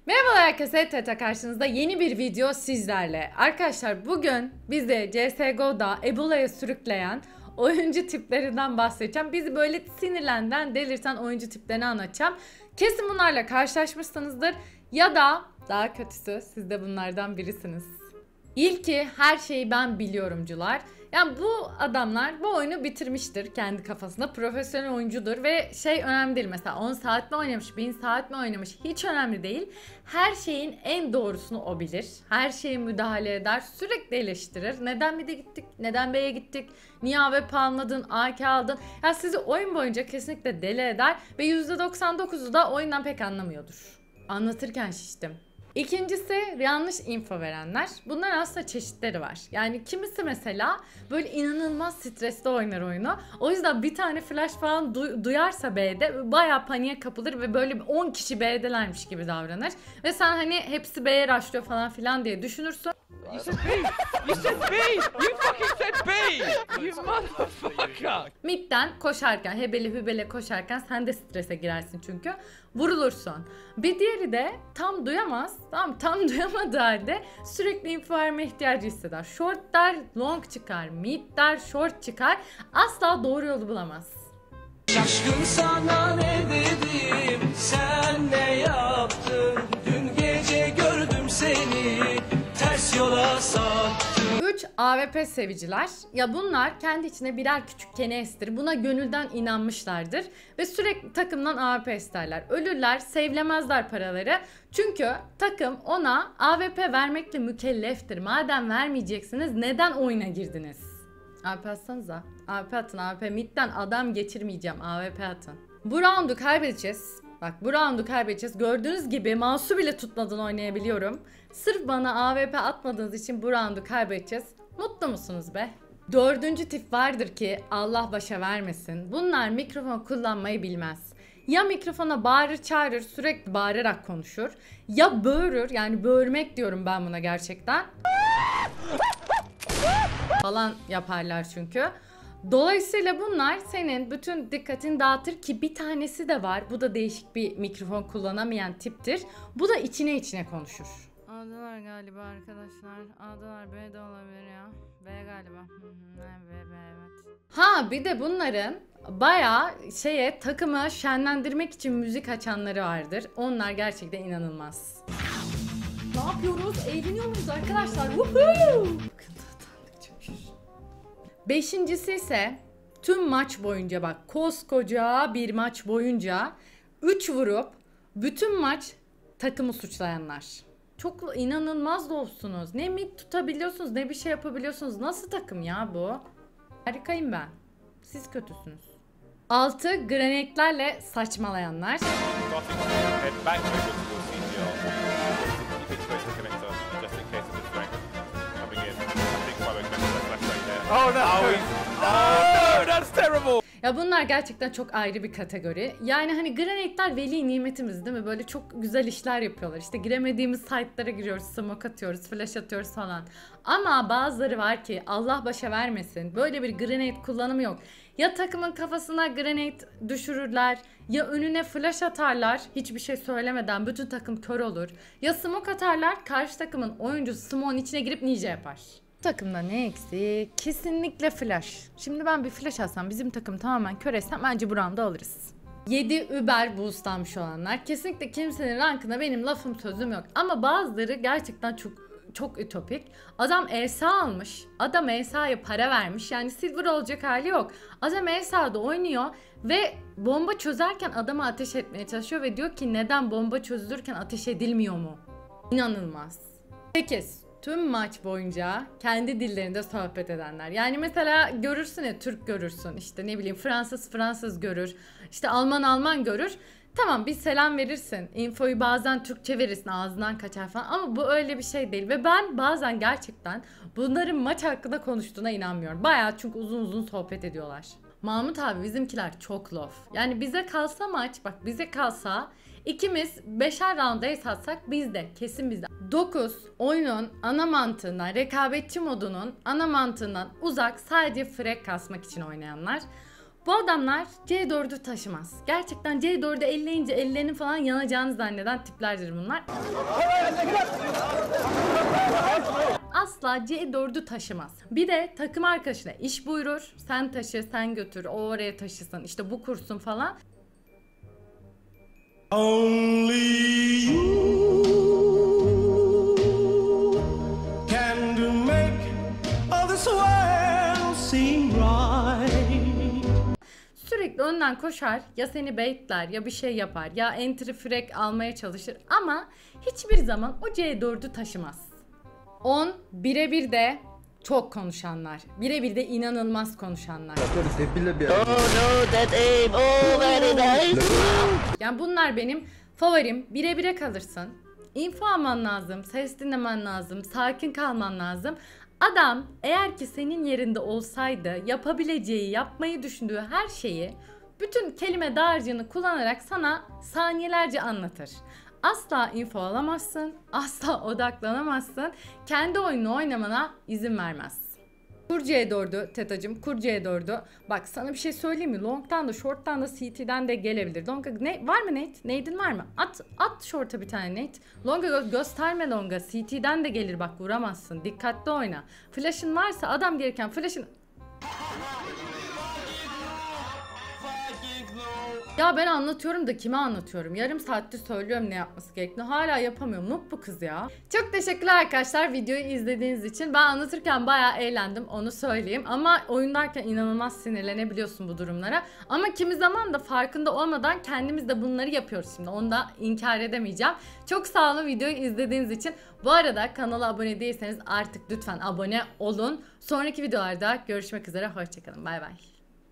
Merhabalar herkese, Teta karşınızda yeni bir video sizlerle. Arkadaşlar bugün bizi CSGO'da Ebola'ya sürükleyen oyuncu tiplerinden bahsedeceğim. Bizi böyle sinirlenden, delirten oyuncu tiplerini anlatacağım. Kesin bunlarla karşılaşmışsınızdır ya da daha kötüsü siz de bunlardan birisiniz. İlki her şeyi ben biliyorumcular. Yani bu adamlar bu oyunu bitirmiştir kendi kafasında. Profesyonel oyuncudur ve önemli değil, mesela 10 saat mi oynamış, 1000 saat mi oynamış hiç önemli değil. Her şeyin en doğrusunu o bilir. Her şeye müdahale eder, sürekli eleştirir. Neden mid'e gittik, neden B'ye gittik, niye AWP almadın, AK aldın. Yani sizi oyun boyunca kesinlikle deli eder ve %99'u da oyundan pek anlamıyordur. Anlatırken şiştim. İkincisi yanlış info verenler. Bunların aslında çeşitleri var. Yani kimisi mesela böyle inanılmaz stresli oynar oyunu. O yüzden bir tane flash falan duyarsa B'de bayağı paniğe kapılır ve böyle 10 kişi B'delermiş gibi davranır. Ve sen hani hepsi B'ye rushlıyor falan filan diye düşünürsün. You said B! You said B! You fucking said B! You motherfucker! Mid'den koşarken, hebeli hübele koşarken sen de strese girersin çünkü. Vurulursun. Bir diğeri de tam duyamaz. Tam duyamadığı halde sürekli info verme ihtiyacı hisseder. Short der, long çıkar. Mid der, short çıkar. Asla doğru yolu bulamaz. Şaşkın sana ne dedim, sen ne yaptın? Dün gece gördüm seni, ters yola sattın. 3 AWP seviciler. Ya bunlar kendi içine birer küçük kenestir. Buna gönülden inanmışlardır. Ve sürekli takımdan AWP isterler. Ölürler, sevlemezler paraları. Çünkü takım ona AWP vermekle mükelleftir. Madem vermeyeceksiniz neden oyuna girdiniz? AWP atsanıza. AWP atın. AWP midden adam geçirmeyeceğim. AWP atın. Bu roundu kaybedeceğiz. Bak bu roundu kaybedeceğiz. Gördüğünüz gibi mouse'u bile tutmadan oynayabiliyorum. Sırf bana AWP atmadığınız için bu roundu kaybedeceğiz. Mutlu musunuz be? Dördüncü tip vardır ki Allah başa vermesin. Bunlar mikrofon kullanmayı bilmez. Ya mikrofona bağırır çağırır, sürekli bağırarak konuşur. Ya böğürür, yani böğürmek diyorum ben buna gerçekten. Falan yaparlar çünkü. Dolayısıyla bunlar senin bütün dikkatini dağıtır ki bir tanesi de var. Bu da değişik bir mikrofon kullanamayan tiptir. Bu da içine konuşur. A'dalar galiba arkadaşlar. A'dalar B de olabilir ya. B galiba. B evet. Ha bir de bunların bayağı takımı şenlendirmek için müzik açanları vardır. Onlar gerçekten inanılmaz. Ne yapıyoruz? Eğleniyoruz arkadaşlar. Woohoo! Beşincisi ise tüm maç boyunca, bak koskoca bir maç boyunca 3 vurup bütün maç takımı suçlayanlar. Çok inanılmaz dostsunuz. Ne mid tutabiliyorsunuz ne bir şey yapabiliyorsunuz. Nasıl takım ya bu? Harikayım ben. Siz kötüsünüz. 6 granatlerle saçmalayanlar. Oh no! Oh no! That's terrible! Ya bunlar gerçekten çok ayrı bir kategori. Yani hani granatler veli nimetimiz değil mi? Böyle çok güzel işler yapıyorlar. İşte giremediğimiz site'lara giriyoruz, smoke atıyoruz, flash atıyoruz falan. Ama bazıları var ki Allah başa vermesin. Böyle bir granate kullanımı yok. Ya takımın kafasına granate düşürürler, ya önüne flash atarlar hiçbir şey söylemeden, bütün takım kör olur. Ya smoke atarlar, karşı takımın oyuncusu smoke'un içine girip ninja yapar. Takımda ne eksik? Kesinlikle flash. Şimdi ben bir flash atsam, bizim takım tamamen kör etsem bence bu round'u alırız. 7 Uber boostlanmış olanlar. Kesinlikle kimsenin rankına benim lafım sözüm yok. Ama bazıları gerçekten çok ütopik. Adam ESA almış. Adam ESA'ya para vermiş. Yani silver olacak hali yok. Adam ESA'da oynuyor ve bomba çözerken adama ateş etmeye çalışıyor ve diyor ki neden bomba çözülürken ateş edilmiyor mu? İnanılmaz. 8. Tüm maç boyunca kendi dillerinde sohbet edenler. Yani mesela görürsün ya, Türk görürsün, işte ne bileyim Fransız görür, işte Alman görür. Tamam bir selam verirsin, infoyu bazen Türkçe verirsin, ağzından kaçar falan, ama bu öyle bir şey değil. Ve ben bazen gerçekten bunların maç hakkında konuştuğuna inanmıyorum. Bayağı, çünkü uzun sohbet ediyorlar. Mahmut abi bizimkiler çok lof. Yani bize kalsa maç, bak bize kalsa ikimiz 5'er round ace atsak kesin bizde. 9. Oyunun ana mantığından, rekabetçi modunun ana mantığından uzak, sadece frag kasmak için oynayanlar. Bu adamlar C4'ü taşımaz. Gerçekten C4'ü elleyince ellerinin falan yanacağını zanneden tiplerdir bunlar. Asla C4'ü taşımaz. Bir de takım arkadaşına iş buyurur. Sen taşı, sen götür, o oraya taşısın, işte bu kursun falan. Only you can make all this world seem right. Sürekli önden koşar, ya seni baitler ya bir şey yapar, ya entry frag almaya çalışır ama hiçbir zaman o C4'ü taşımaz. 10. Birebir de çok konuşanlar. Birebir de inanılmaz konuşanlar. Yani bunlar benim favorim. Birebire kalırsın. Info alman lazım, ses dinlemen lazım, sakin kalman lazım. Adam eğer ki senin yerinde olsaydı yapabileceği, yapmayı düşündüğü her şeyi bütün kelime dağarcığını kullanarak sana saniyelerce anlatır. Asla info alamazsın, asla odaklanamazsın, kendi oyununu oynamana izin vermez. Kur C4'ü Tetacım, kur C4'ü. Bak sana bir şey söyleyeyim mi? Long'dan da, short'tan da, CT'den de gelebilir. Long'a ne var mı Nate? Nade'in var mı? At short'a bir tane Nate. Long'a gösterme Long'a. CT'den de gelir bak, vuramazsın. Dikkatli oyna. Flash'ın varsa adam gereken flash'ın... Ya ben anlatıyorum da kime anlatıyorum? Yarım saattir söylüyorum ne yapması gerektiğini. Hala yapamıyorum. Noob bu kız ya. Çok teşekkürler arkadaşlar videoyu izlediğiniz için. Ben anlatırken bayağı eğlendim, onu söyleyeyim. Ama oyundayken inanılmaz sinirlenebiliyorsun bu durumlara. Ama kimi zaman da farkında olmadan kendimiz de bunları yapıyoruz şimdi. Onu da inkar edemeyeceğim. Çok sağ olun videoyu izlediğiniz için. Bu arada kanala abone değilseniz artık lütfen abone olun. Sonraki videolarda görüşmek üzere. Hoşçakalın. Bay bay.